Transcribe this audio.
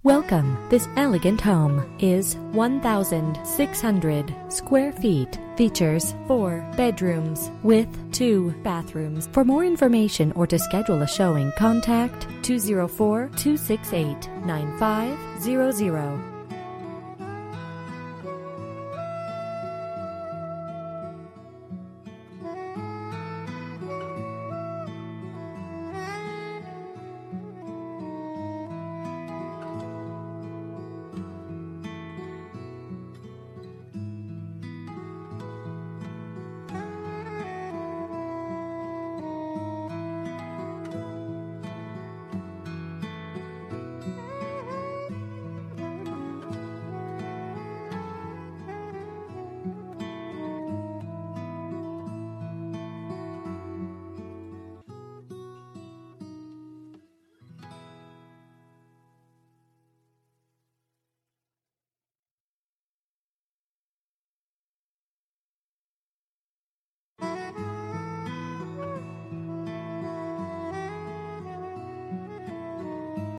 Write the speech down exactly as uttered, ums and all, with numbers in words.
Welcome. This elegant home is one thousand six hundred square feet. Features four bedrooms with two bathrooms. For more information or to schedule a showing, contact two zero four, two six eight, nine five zero zero.